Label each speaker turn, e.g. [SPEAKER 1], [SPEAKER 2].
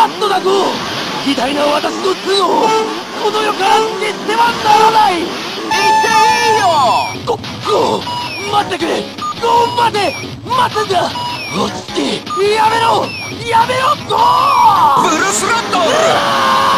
[SPEAKER 1] ットだゴー。偉大な私の頭脳をこの世から消してはならない。
[SPEAKER 2] 言っていいよ。
[SPEAKER 1] ゴー、待ってくれ。ゴー、待つんだ。落ち着け。やめろゴー。
[SPEAKER 2] ブルース・ラッド。